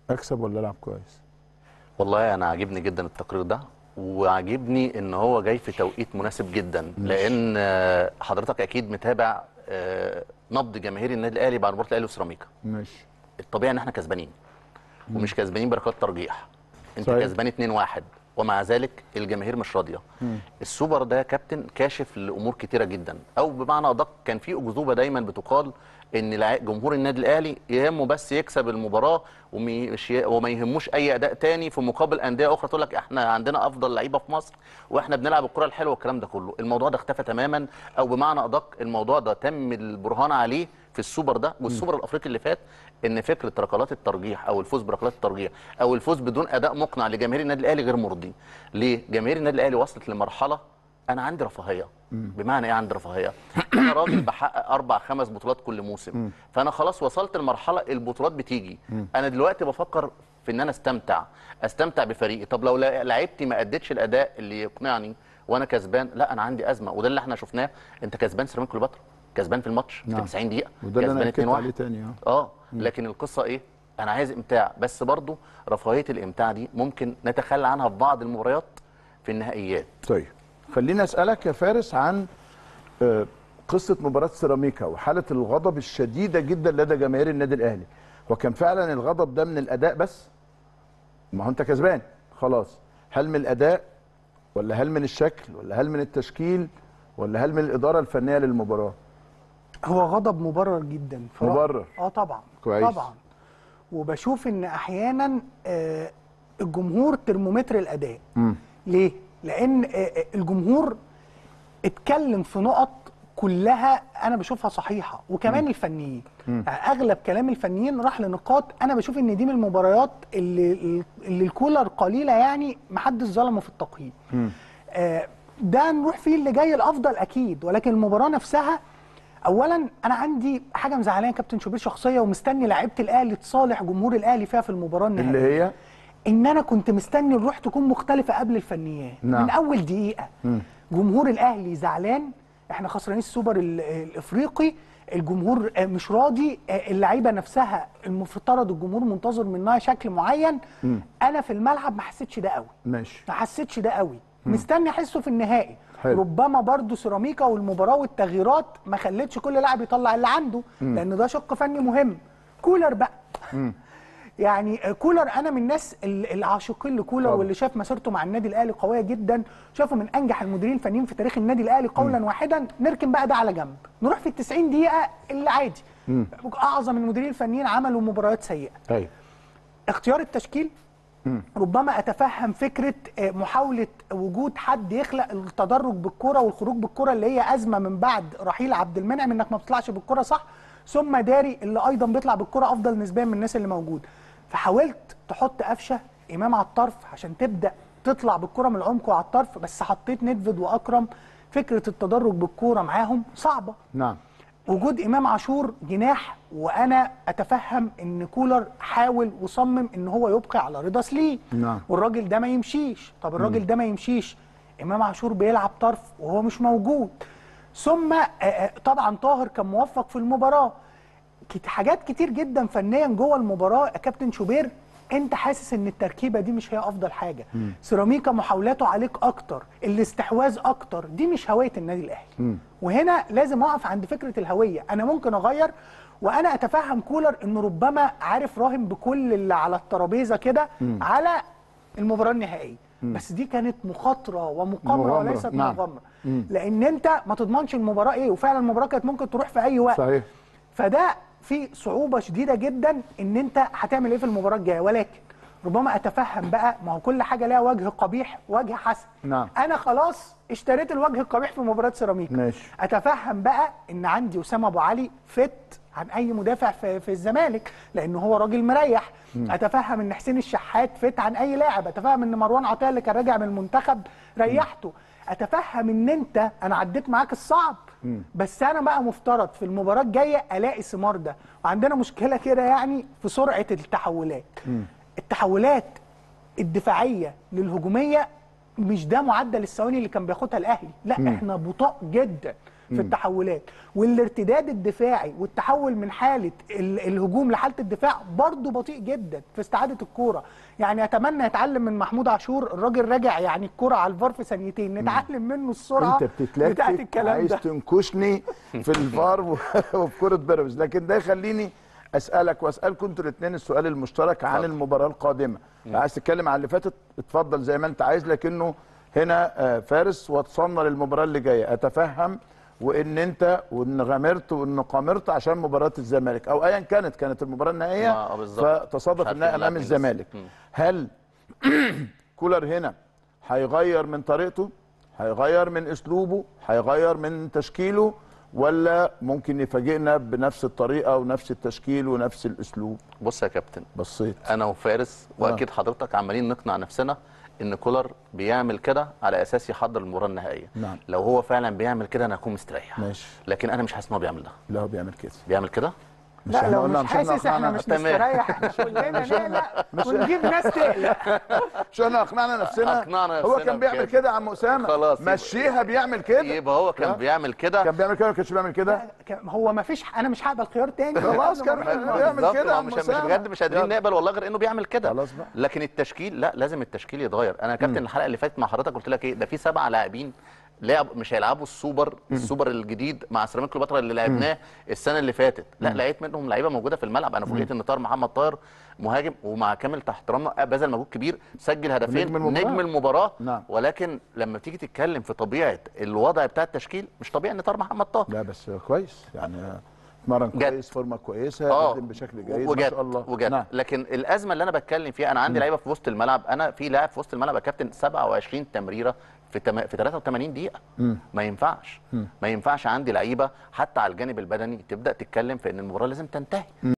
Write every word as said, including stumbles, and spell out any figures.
اكسب ولا العب كويس؟ والله انا عاجبني جدا التقرير ده، وعاجبني ان هو جاي في توقيت مناسب جدا، لان حضرتك اكيد متابع نبض جماهير النادي الاهلي بعد مباراه الاهلي وسيراميكا. ماشي. الطبيعي ان احنا كسبانين ومش كسبانين بركات ترجيح، انت صحيح. كسبان اتنين واحد ومع ذلك الجماهير مش راضيه. السوبر ده يا كابتن كاشف لامور كتيره جدا، او بمعنى ادق كان في اكذوبه دايما بتقال ان جمهور النادي الاهلي يهمه بس يكسب المباراه وما يهموش اي اداء تاني، في مقابل انديه اخرى تقول لك احنا عندنا افضل لعيبه في مصر واحنا بنلعب الكره الحلوه والكلام ده كله. الموضوع ده اختفى تماما، او بمعنى ادق الموضوع ده تم البرهان عليه في السوبر ده والسوبر الافريقي اللي فات، ان فكره ركلات الترجيح او الفوز بركلات الترجيح او الفوز بدون اداء مقنع لجماهير النادي الاهلي غير مرضي. ليه؟ جماهير النادي الاهلي وصلت لمرحله انا عندي رفاهيه. بمعنى ايه عندي رفاهيه؟ انا راجل بحقق اربع خمس بطولات كل موسم، فانا خلاص وصلت لمرحله البطولات بتيجي. انا دلوقتي بفكر في ان انا استمتع استمتع بفريقي. طب لو لعيبتي ما ادتش الاداء اللي يقنعني وانا كسبان، لا انا عندي ازمه. وده اللي احنا شفناه، انت كسبان سيراميكا كليوباترا، كسبان في الماتش نعم. في تسعين دقيقه، وده كسبان اتنين واحد تاني. اه اه لكن القصه ايه؟ انا عايز امتاع، بس برضو رفاهيه الامتاع دي ممكن نتخلى عنها في بعض المباريات في النهائيات. طيب خليني اسالك يا فارس عن قصه مباراه سيراميكا وحاله الغضب الشديده جدا لدى جماهير النادي الاهلي. وكان فعلا الغضب ده من الاداء بس؟ ما هو انت كسبان خلاص. هل من الاداء ولا هل من الشكل ولا هل من التشكيل ولا هل من الاداره الفنيه للمباراه؟ هو غضب مبرر جدا. مبرر. اه طبعا. كويس. طبعا. وبشوف ان احيانا آه الجمهور ترمومتر الاداء. م. ليه؟ لان آه الجمهور اتكلم في نقط كلها انا بشوفها صحيحه، وكمان م. الفنيين. م. يعني اغلب كلام الفنيين راح لنقاط انا بشوف ان دي من المباريات اللي اللي الكولر قليله يعني محدش ظلمه في التقييم. آه ده نروح فيه اللي جاي الافضل اكيد، ولكن المباراه نفسها اولا انا عندي حاجه مزعلانه كابتن شوبير شخصيه، ومستني لعيبه الاهلي تصالح جمهور الاهلي فيها في المباراه النهائيه، اللي هي ان انا كنت مستني الروح تكون مختلفه قبل الفنيات. نعم. من اول دقيقه م. جمهور الاهلي زعلان، احنا خسرانين السوبر الافريقي، الجمهور مش راضي، اللعيبه نفسها المفترض الجمهور منتظر منها شكل معين. م. انا في الملعب ما حسيتش ده قوي. ماشي. ما حسيتش ده قوي. م. مستني احسه في النهائي. حلو. ربما برضو سيراميكا والمباراه والتغييرات ما خلتش كل لاعب يطلع اللي عنده. م. لان ده شق فني مهم. كولر بقى م. يعني كولر انا من الناس العاشقين لكولر، واللي شاف مسيرته مع النادي الاهلي قويه جدا، شافه من انجح المديرين الفنيين في تاريخ النادي الاهلي قولا م. واحدا. نركن بقى ده على جنب، نروح في التسعين دقيقه اللي عادي. م. اعظم المديرين الفنيين عملوا مباريات سيئه. طيب اختيار التشكيل م. ربما اتفهم فكره محاوله وجود حد يخلق التدرج بالكره والخروج بالكره اللي هي ازمه من بعد رحيل عبد المنعم، انك ما بتطلعش بالكره صح، ثم داري اللي ايضا بيطلع بالكره افضل نسبيا من الناس اللي موجود. فحاولت تحط قفشه امام على الطرف عشان تبدا تطلع بالكره من العمق وعلى الطرف، بس حطيت ندفد واكرم، فكره التدرج بالكوره معاهم صعبه. نعم. وجود امام عاشور جناح، وانا اتفهم ان كولر حاول وصمم ان هو يبقي على رضا سليم. نعم. والراجل ده ما يمشيش. طب الراجل م. ده ما يمشيش، امام عاشور بيلعب طرف وهو مش موجود. ثم طبعا طاهر كان موفق في المباراه. حاجات كتير جدا فنيا جوه المباراه يا كابتن شوبير، انت حاسس ان التركيبه دي مش هي افضل حاجه. م. سيراميكا محاولاته عليك اكتر، الاستحواذ اكتر، دي مش هويه النادي الاهلي. م. وهنا لازم اقف عند فكره الهويه. انا ممكن اغير، وانا اتفهم كولر انه ربما عارف راهن بكل اللي على الترابيزه كده على المباراه النهائيه. م. بس دي كانت مخاطره ومقامره وليست نعم. مغامره. لان انت ما تضمنش المباراه ايه، وفعلا المباراه كانت ممكن تروح في اي وقت. صحيح. فده في صعوبه شديده جدا ان انت هتعمل ايه في المباراه الجايه. ولكن ربما اتفهم بقى، ما هو كل حاجه لها وجه قبيح وجه حسن. نعم. انا خلاص اشتريت الوجه القبيح في مباراه سيراميكا. ماشي. اتفهم بقى ان عندي اسامه ابو علي فت عن اي مدافع في, في الزمالك لان هو راجل مريح. م. اتفهم ان حسين الشحات فت عن اي لاعب. اتفهم ان مروان عطيه اللي كان راجع من المنتخب ريحته. م. اتفهم ان انت انا عديت معاك الصعب، م. بس انا بقى مفترض في المباراه الجايه الاقي ثمار ده. وعندنا مشكله كده يعني في سرعه التحولات. م. التحولات الدفاعيه للهجوميه مش ده معدل الثواني اللي كان بياخدها الاهلي، لا م. احنا بطاء جدا. في التحولات، والارتداد الدفاعي والتحول من حاله ال- الهجوم لحاله الدفاع برضه بطيء جدا في استعاده الكوره. يعني اتمنى يتعلم من محمود عاشور، الراجل راجع يعني الكوره على الفار في ثانيتين، نتعلم منه السرعه انت بتاعت بتتلكك الكلام عايز ده. تنكشني في الفار و- وفي كره بيراميدز، لكن ده يخليني اسالك واسالكم انتوا الاثنين السؤال المشترك عن اتفضل. المباراه القادمه. عايز تتكلم عن اللي فاتت اتفضل زي ما انت عايز، لكنه هنا آه، فارس وصلنا للمباراه اللي جايه. اتفهم وان انت وان غامرت وان قامرت عشان مباراه الزمالك او ايا كانت كانت المباراه النهائيه، ما- بالظبط. فتصادف مش عارفين انها نلعب امام مين لسه. الزمالك. مم. هل كولر هنا هيغير من طريقته، هيغير من اسلوبه، هيغير من تشكيله، ولا ممكن يفاجئنا بنفس الطريقه ونفس التشكيل ونفس الاسلوب؟ بص يا كابتن، بصيت انا وفارس واكيد حضرتك عمالين نقنع نفسنا ان كولر بيعمل كده على اساس يحضر المباراه النهائيه. نعم. لو هو فعلا بيعمل كده انا هكون مستريح. ماشي. لكن انا مش حاسس ان هو بيعمل ده. لا هو بيعمل كده. بيعمل كده. مش لا احنا لو قلنا مش احنا حاسس احنا أقنعنا- مش تمام. مستريح كلنا نقلق ونجيب ناس تقلق. مش احنا اقنعنا نفسنا؟ أقنعنا هو نفسنا كان بيعمل بكده. كده يا عم اسامه. خلاص، يبقى- مشيها بيعمل كده. يبقى هو كان لا. بيعمل كده. كان بيعمل كده ما كانش بيعمل كده. ك- هو ما فيش، انا مش هقبل خيار تاني. خلاص كان ما- بيعمل بالظبط، كده يا ما عم مش مش أسامة. بجد مش قادرين يلا. نقبل والله غير انه بيعمل كده. خلاص بقى. لكن التشكيل لا، لازم التشكيل يتغير. انا يا كابتن الحلقه اللي فاتت مع حضرتك قلت لك ايه، ده في سبع لاعبين لعب مش هيلعبوا السوبر السوبر الجديد مع سيراميكا كليوباترا اللي لعبناه السنه اللي فاتت. لا، لقيت منهم لعيبه موجوده في الملعب. انا فوجئت ان طاهر محمد طاهر مهاجم، ومع كامل احترامنا بذل مجهود كبير، سجل هدفين، نجم المباراة. نجم المباراه. نعم. ولكن لما تيجي تتكلم في طبيعه الوضع بتاع التشكيل، مش طبيعي ان طاهر محمد طاهر لا بس كويس يعني، اتمرن جد. كويس، فورمه كويسه، اه قدم بشكل جيد ما وجد شاء الله. وجد نعم. لكن الازمه اللي انا بتكلم فيها، انا عندي لعيبه في وسط الملعب. انا في لاعب في وسط الملعب يا كابتن سبعة وعشرين تمريره في تم... في ثلاثة وثمانين دقيقه. مم. ما ينفعش. مم. ما ينفعش عندي لعيبه حتى على الجانب البدني تبدا تتكلم في ان المباراه لازم تنتهي.